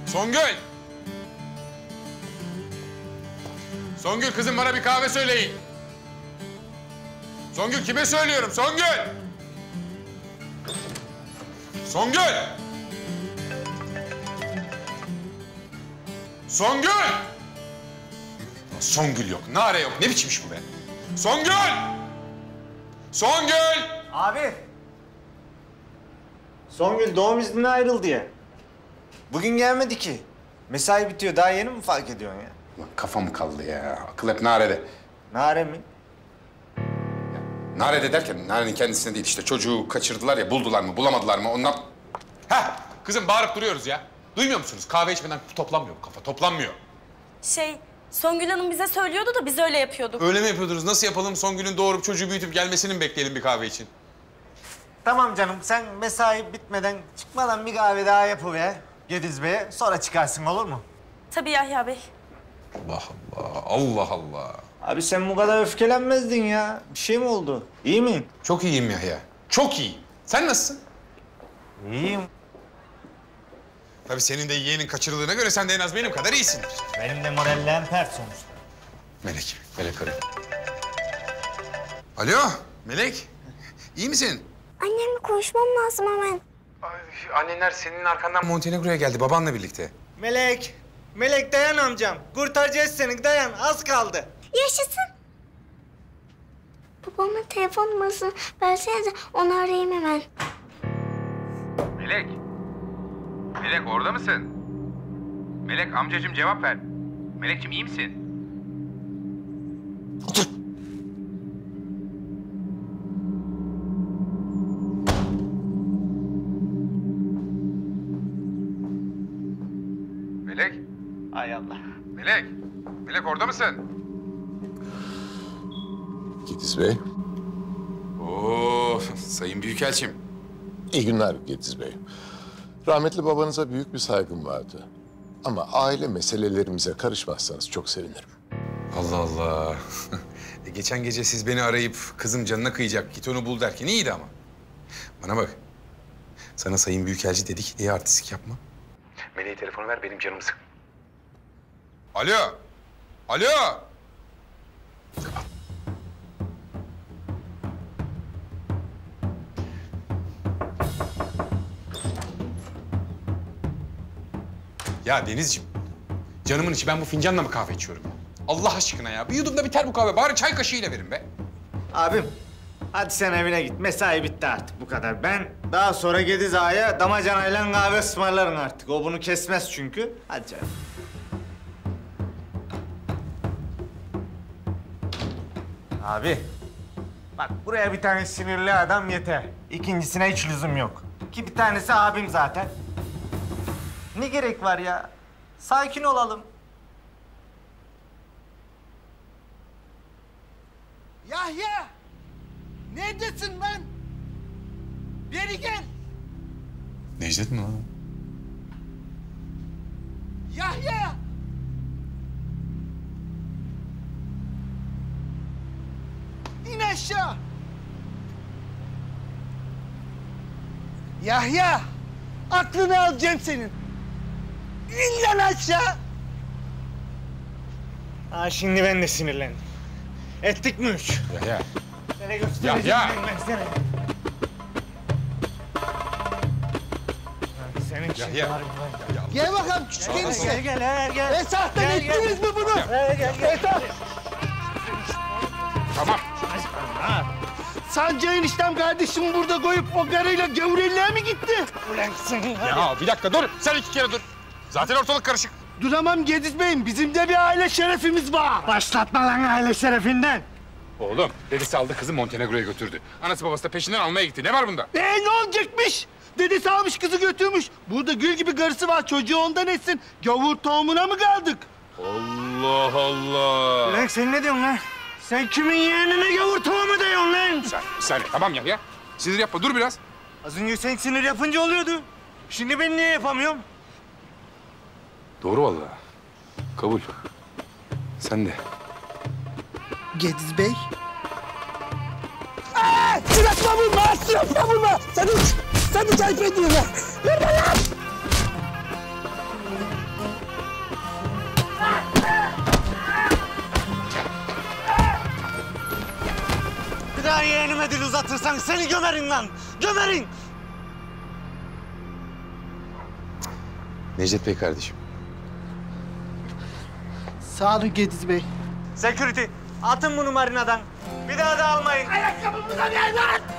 Songül! Songül kızım bana bir kahve söyleyin. Songül kime söylüyorum? Songül! Songül! Songül! Songül yok, Nare yok. Ne biçim iş bu be? Songül! Songül! Abi. Songül doğum iznine ayrıldı ya. Bugün gelmedi ki. Mesai bitiyor. Daha yeni mi fark ediyorsun ya? Ulan kafam kaldı ya. Akıl hep Nare'de. Nare mi? Nare'de derken Nare'nin kendisine değil işte. Çocuğu kaçırdılar ya, buldular mı, bulamadılar mı ondan... Heh, kızım bağırıp duruyoruz ya. Duymuyor musunuz? Kahve içmeden toplanmıyor bu kafa, toplanmıyor. Songül Hanım bize söylüyordu da biz öyle yapıyorduk. Öyle mi yapıyordunuz? Nasıl yapalım? Songül'ün doğurup çocuğu büyütüp gelmesini mi bekleyelim bir kahve için? Tamam canım. Sen mesai bitmeden çıkmadan bir kahve daha yapıver Gediz Bey'e. Sonra çıkarsın olur mu? Tabii Yahya Bey. Allah Allah, Allah Allah. Abi sen bu kadar öfkelenmezdin ya. Bir şey mi oldu? İyi mi? Çok iyiyim Yahya. Çok iyi. Sen nasılsın? İyiyim. Tabii senin de yeğenin kaçırıldığına göre sen de en az benim kadar iyisindir. Benim de morallerim pert sonuçta. Melek arıyor. Alo, Melek. İyi misin? Annemle konuşmam lazım hemen. Annenler senin arkandan Montenegro'ya geldi babanla birlikte. Melek. Melek dayan amcam. Kurtaracağız seni. Dayan. Az kaldı. Yaşasın. Babamın telefon numarasını versenize, onu arayayım hemen. Melek. Melek orada mısın? Melek amcacığım cevap ver. Melekciğim iyi misin? Otur. Melek. Hay Allah. Melek. Melek orada mısın? Gediz Bey. Oo, sayın büyükelçim. İyi günler Gediz Bey. Rahmetli babanıza büyük bir saygım vardı. Ama aile meselelerimize karışmazsanız çok sevinirim. Allah Allah. Geçen gece siz beni arayıp kızım canına kıyacak, git onu bul derken iyiydi ama. Bana bak. Sana sayın büyükelçi dedik diye artistik yapma. Meleğe telefonu ver, benim canımı sık. Alo. Alo. Kapat. Ya Denizciğim, canımın içi ben bu fincanla mı kahve içiyorum? Allah aşkına ya, bir yudumda biter bu kahve. Bari çay kaşığıyla verin be. Abim, hadi sen evine git. Mesai bitti artık bu kadar. Ben daha sonra Gediz Ağa'ya damacanayla kahve ısmarlarım artık. O bunu kesmez çünkü. Hadi canım. Abi, bak buraya bir tane sinirli adam yeter. İkincisine hiç lüzum yok. Ki bir tanesi abim zaten. Ne gerek var ya? Sakin olalım. Yahya! Neredesin lan? Beri gel! Necdet mi lan? Yahya! İn aşağı! Yahya! Aklını alacağım senin. İn lan aşağı! Ha şimdi ben de sinirlendim. Ettik mi üç? Ya. Sana göstereceğim Yahya! ben sana. Lan senin için Yahya! var mı? Gel bakalım küçük enişte. Gel. Esah'tan ettiniz mi bunu? Gel. Tamam. Sancı eniştem kardeşimi burada koyup o karıyla gavurelliğe mi gitti? Ulan sen Ya bir dakika dur. Sen iki kere dur. Zaten ortalık karışık. Duramam Gediz Bey'im. Bizim de bir aile şerefimiz var. Başlatma lan aile şerefinden. Oğlum, dedesi aldı kızı Montenegro'ya götürdü. Anası babası da peşinden almaya gitti. Ne var bunda? Ne olacakmış? Dedesi almış kızı götürmüş. Burada gül gibi karısı var. Çocuğu ondan etsin. Gavur tohumuna mı kaldık? Allah Allah. Ulan sen ne diyorsun lan? Sen kimin yeğenine gavur tohumu diyorsun lan? Bir saniye. Tamam ya. Sinir yapma. Dur biraz. Az önce sen sinir yapınca oluyordu. Şimdi ben niye yapamıyorum? Doğru vallahi. Kabul. Sen de. Gediz Bey. Sırasına vurma! Sırasına vurma! Sen de ayıp ediyorsun ha! Ver lan! yeğenime dil uzatırsan seni gömerin lan. Gömerin. Necdet Bey kardeşim. Sağ olun Gediz Bey. Security, atın bunu marinadan. Bir daha da almayın. Ayakkabımıza ver lan!